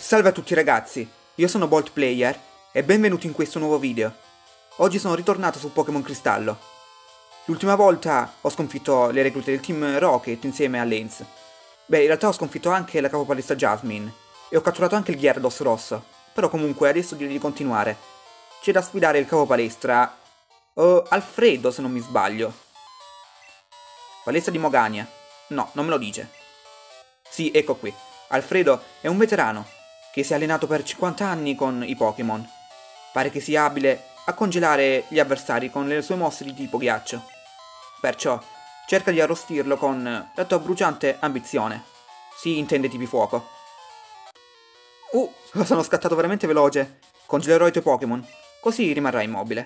Salve a tutti ragazzi, io sono Bolt Player e benvenuti in questo nuovo video. Oggi sono ritornato su Pokémon Cristallo. L'ultima volta ho sconfitto le reclute del team Rocket insieme a Lance. Beh, in realtà ho sconfitto anche la capopalestra Jasmine e ho catturato anche il Gyarados rosso. Però comunque adesso direi di continuare. C'è da sfidare il capopalestra Alfredo, se non mi sbaglio. Palestra di Mogania. No, non me lo dice. Sì, ecco qui. Alfredo è un veterano che si è allenato per 50 anni con i Pokémon. Pare che sia abile a congelare gli avversari con le sue mosse di tipo ghiaccio. Perciò cerca di arrostirlo con la tua bruciante ambizione. Si intende tipi fuoco. Sono scattato veramente veloce. Congelerò i tuoi Pokémon, così rimarrai immobile.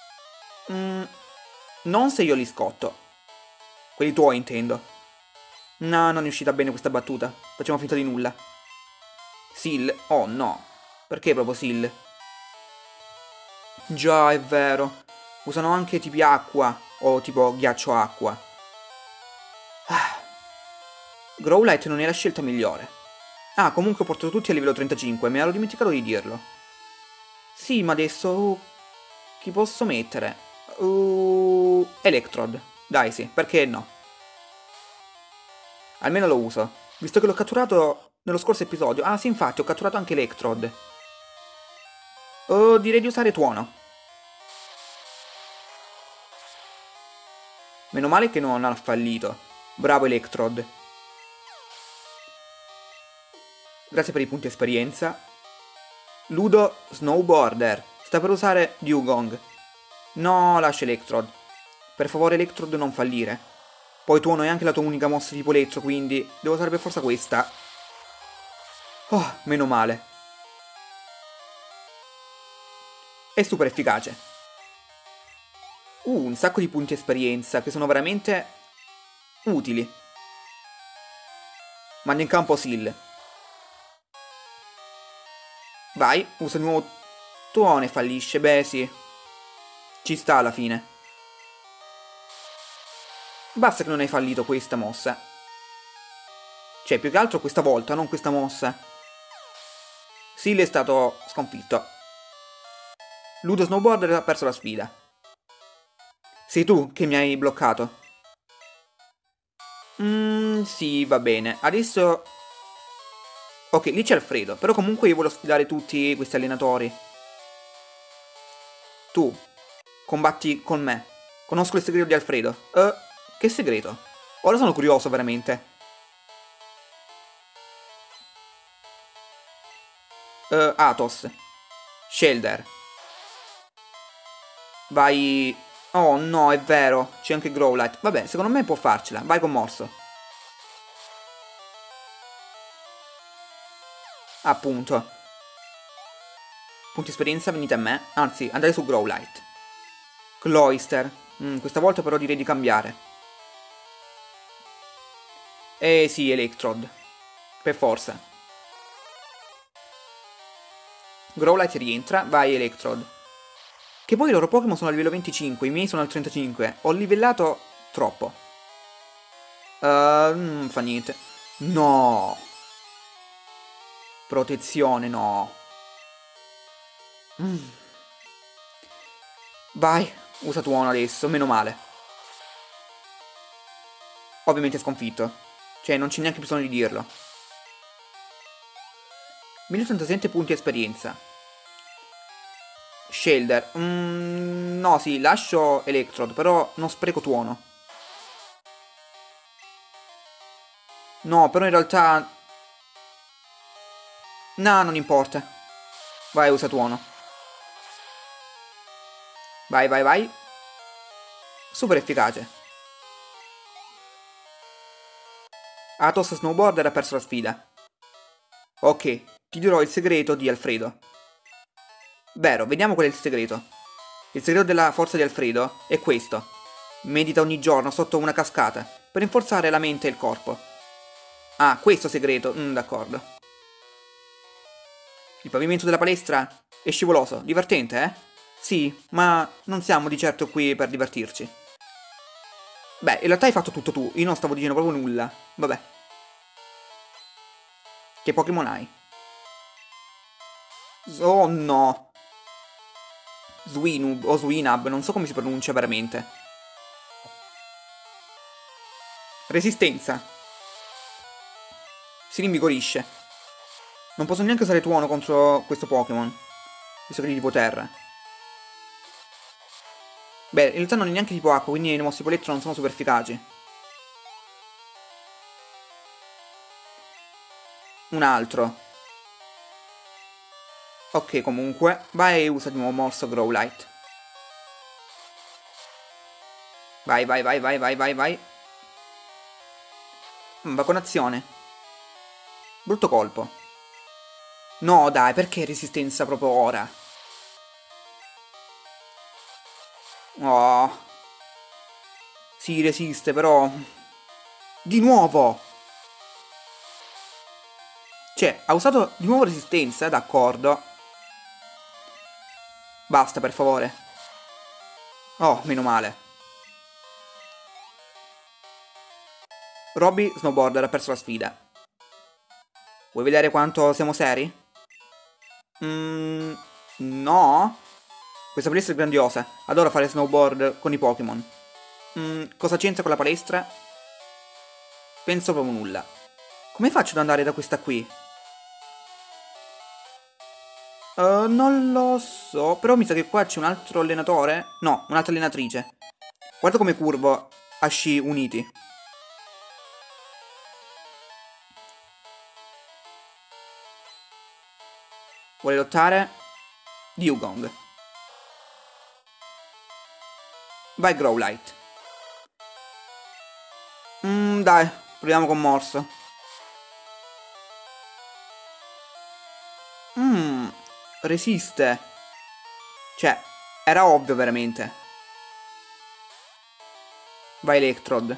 Non se io li scotto. Quelli tuoi intendo. No, non è uscita bene questa battuta. Facciamo finta di nulla. Sil? Oh no. Perché proprio Sil? Già, è vero. Usano anche tipi acqua o tipo ghiaccio acqua. Growlite non è la scelta migliore. Ah, comunque ho portato tutti a livello 35, mi ero dimenticato di dirlo. Sì, ma adesso... chi posso mettere? Electrode. Dai sì, perché no? Almeno lo uso, visto che l'ho catturato nello scorso episodio. Ah sì, infatti, ho catturato anche Electrode. Direi di usare Tuono. Meno male che non ha fallito. Bravo Electrode. Grazie per i punti esperienza. Ludo Snowboarder. Sta per usare Dewgong. No, lascia Electrode. Per favore Electrode non fallire. Poi Tuono è anche la tua unica mossa tipo elettro, quindi devo usare per forza questa. Oh, meno male. È super efficace. Un sacco di punti esperienza che sono veramente utili. Manda in campo Sil. Vai, usa di nuovo Tuono e fallisce, beh sì. Ci sta alla fine. Basta che non hai fallito questa mossa. Cioè, più che altro questa volta, non questa mossa. Sil è stato sconfitto. Ludo Snowboarder ha perso la sfida. Sei tu che mi hai bloccato. Sì, va bene. Adesso... ok, lì c'è Alfredo. Però comunque io voglio sfidare tutti questi allenatori. Tu, combatti con me. Conosco il segreto di Alfredo. Che segreto? Ora sono curioso, veramente. Atos. Shelder. Vai... oh no, è vero. C'è anche Growlite. Vabbè, secondo me può farcela. Vai con Morso. Appunto. Punti esperienza, venite a me. Anzi, andate su Growlite. Cloyster. Questa volta però direi di cambiare. Sì, Electrode. Per forza. Growlite rientra, vai Electrode. Che poi i loro Pokémon sono a livello 25, i miei sono al 35. Ho livellato troppo. Non fa niente. No. Protezione, no. Vai, usa Tuono adesso, meno male. Ovviamente sconfitto. Cioè, non c'è neanche bisogno di dirlo. 1087 punti esperienza. Shelder. No, sì, lascio Electrode, però non spreco Tuono. No, però in realtà... no, non importa. Vai, usa Tuono. Vai, vai, vai. Super efficace. Atos Snowboarder ha perso la sfida. Ok, ti dirò il segreto di Alfredo. Vero, vediamo qual è il segreto. Il segreto della forza di Alfredo è questo. Medita ogni giorno sotto una cascata per rinforzare la mente e il corpo. Ah, questo segreto, d'accordo. Il pavimento della palestra è scivoloso, divertente, eh? Sì, ma non siamo di certo qui per divertirci. Beh, in realtà hai fatto tutto tu, io non stavo dicendo proprio nulla. Vabbè. Che Pokémon hai? Oh no! Swinub o Swinab, non so come si pronuncia veramente. Resistenza. Si rinvigorisce. Non posso neanche usare tuono contro questo Pokémon, visto che è di tipo terra. Beh, in realtà non è neanche tipo acqua, quindi le mosse tipo elettro non sono super efficaci. Un altro. Ok, comunque. Vai e usa di nuovo morso Growlite. Vai, vai, vai, vai, vai, vai, vai. Va con azione. Brutto colpo. No, dai, perché resistenza proprio ora? Oh. Sì, resiste, però... Di nuovo! Cioè, ha usato di nuovo resistenza, d'accordo. Basta, per favore. Oh, meno male. Robby Snowboarder ha perso la sfida. Vuoi vedere quanto siamo seri? No. Questa palestra è grandiosa. Adoro fare snowboard con i Pokémon. Cosa c'entra con la palestra? Penso proprio nulla. Come faccio ad andare da questa qui? Non lo so. Però mi sa che qua c'è un altro allenatore. No, un'altra allenatrice. Guarda come curvo a sci uniti. Vuole lottare? Dugong. Vai Growlite. Dai, proviamo con morso. Resiste. Cioè, era ovvio veramente. Vai Electrode.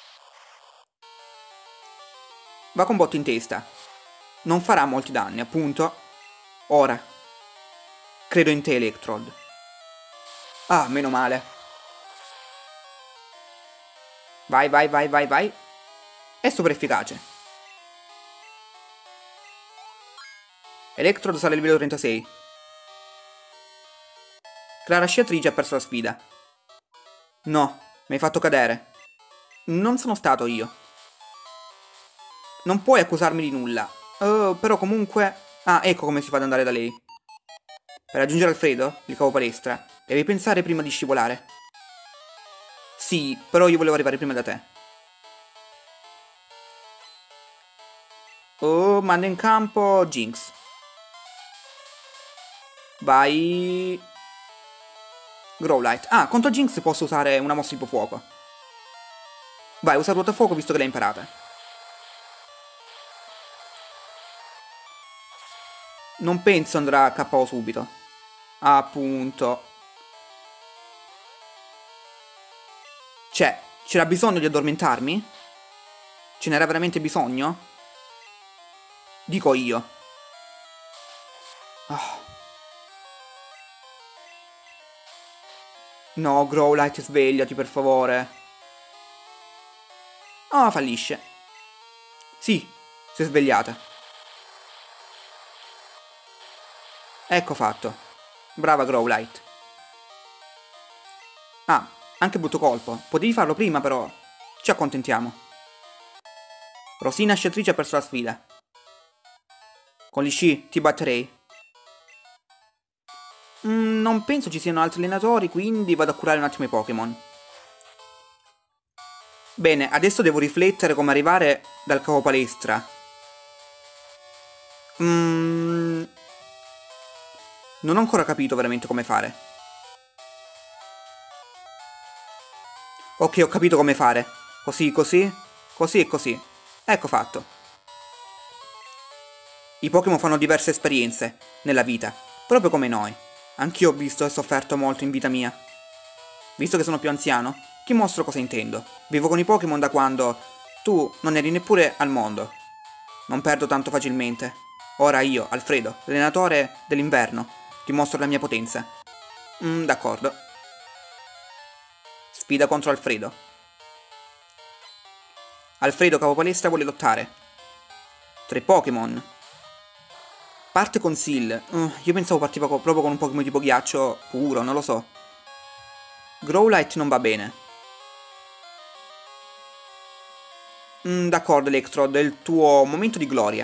Va con botto in testa. Non farà molti danni, appunto. Ora. Credo in te, Electrode. Ah, meno male. Vai, vai, vai, vai, vai. È super efficace. Electrode sale a livello 36. Clara Sciatrice ha perso la sfida. No, mi hai fatto cadere. Non sono stato io. Non puoi accusarmi di nulla. Però comunque... Ah, ecco come si fa ad andare da lei. Per raggiungere Alfredo, il capo palestra, devi pensare prima di scivolare. Sì, però io volevo arrivare prima da te. Oh, manda in campo Jinx. Vai... Growlite. Ah, contro Jinx posso usare una mossa tipo fuoco. Vai, usa ruota fuoco visto che l'hai imparata. Non penso andrà a KO subito. Appunto. Cioè, c'era bisogno di addormentarmi? Ce n'era veramente bisogno? Dico io. Oh. No, Growlite, svegliati per favore. Oh, fallisce. Sì, si è svegliata. Ecco fatto. Brava Growlite. Ah, anche brutto colpo. Potevi farlo prima, però. Ci accontentiamo. Rosina Sciatrice ha perso la sfida. Con gli sci ti batterei. Non penso ci siano altri allenatori, quindi vado a curare un attimo i Pokémon. Bene, adesso devo riflettere come arrivare dal capo palestra. Non ho ancora capito veramente come fare. Ok, ho capito come fare. Così, così, così e così. Ecco fatto. I Pokémon fanno diverse esperienze nella vita, proprio come noi. Anch'io ho visto e sofferto molto in vita mia. Visto che sono più anziano, ti mostro cosa intendo. Vivo con i Pokémon da quando tu non eri neppure al mondo. Non perdo tanto facilmente. Ora io, Alfredo, l'allenatore dell'inverno, ti mostro la mia potenza. D'accordo. Sfida contro Alfredo. Alfredo capo palestra vuole lottare. 3 Pokémon. Parte con Seal. Io pensavo partiva proprio con un Pokémon tipo ghiaccio puro, non lo so. Growlite non va bene. D'accordo, Electrode, è il tuo momento di gloria.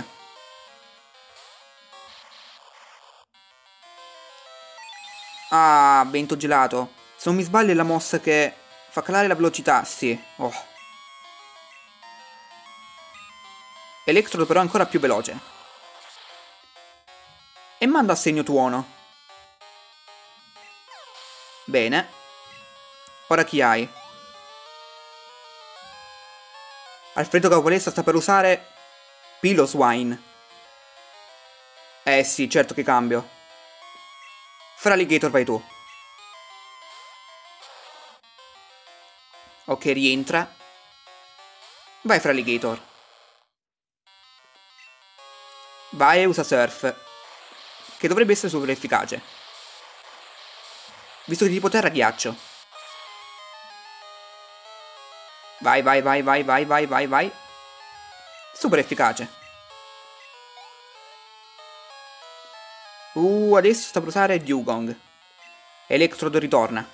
Ah, vento gelato. Se non mi sbaglio è la mossa che fa calare la velocità, sì. Oh. Electrode però è ancora più veloce. E manda a segno tuono. Bene. Ora chi hai? Alfredo Capolista sta per usare Piloswine. Eh sì, certo che cambio. Fraligator vai tu. Ok, rientra. Vai Fraligator. Vai e usa Surf. Che dovrebbe essere super efficace. Visto che tipo terra ghiaccio. Vai, vai, vai, vai, vai, vai, vai, vai. Super efficace. Adesso sta per usare Dewgong. Electrode ritorna.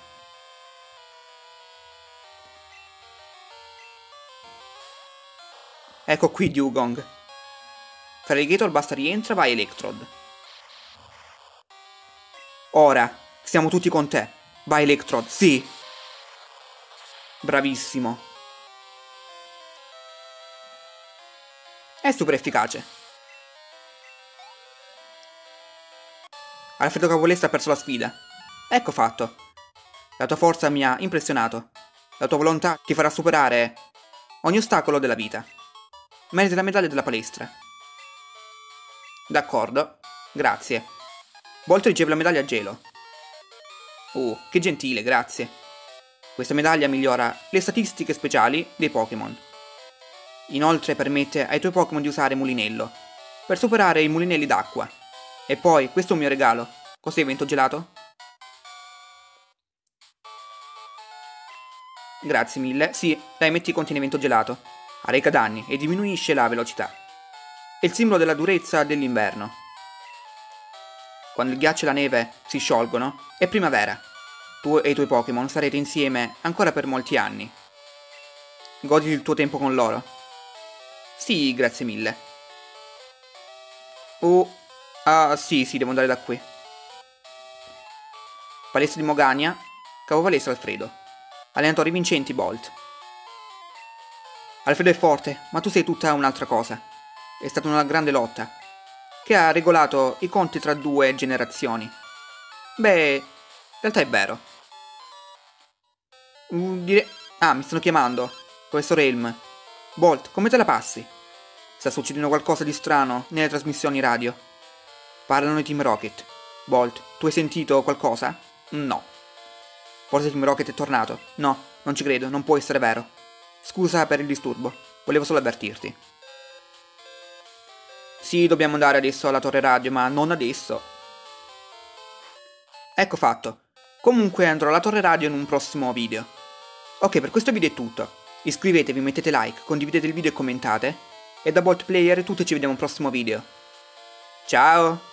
Ecco qui Dewgong. Fraligator basta rientra, vai Electrode. Ora, siamo tutti con te. Vai Electrode, sì. Bravissimo. È super efficace. Alfredo Capolista ha perso la sfida. Ecco fatto. La tua forza mi ha impressionato. La tua volontà ti farà superare ogni ostacolo della vita. Meriti la medaglia della palestra. D'accordo. Grazie. Bolt riceve la medaglia a gelo. Che gentile, grazie. Questa medaglia migliora le statistiche speciali dei Pokémon. Inoltre permette ai tuoi Pokémon di usare Mulinello per superare i mulinelli d'acqua. E poi, questo è un mio regalo. Cos'è, vento gelato? Grazie mille. Sì, dai, metti contiene vento gelato. Arreca danni e diminuisce la velocità. È il simbolo della durezza dell'inverno. Quando il ghiaccio e la neve si sciolgono, è primavera. Tu e i tuoi Pokémon sarete insieme ancora per molti anni. Goditi il tuo tempo con loro. Sì, grazie mille. Sì, devo andare da qui. Palestra di Mogania, capo palestra Alfredo. Allenatori vincenti Bolt. Alfredo è forte, ma tu sei tutta un'altra cosa. È stata una grande lotta, che ha regolato i conti tra due generazioni. Beh, in realtà è vero. Mi stanno chiamando. Professor Helm. Bolt, come te la passi? Sta succedendo qualcosa di strano nelle trasmissioni radio. Parlano di Team Rocket. Bolt, tu hai sentito qualcosa? No. Forse Team Rocket è tornato? No, non ci credo, non può essere vero. Scusa per il disturbo, volevo solo avvertirti. Sì, dobbiamo andare adesso alla torre radio, ma non adesso. Ecco fatto. Comunque andrò alla torre radio in un prossimo video. Ok, per questo video è tutto. Iscrivetevi, mettete like, condividete il video e commentate. E da Bolt Player tutti ci vediamo al prossimo video. Ciao!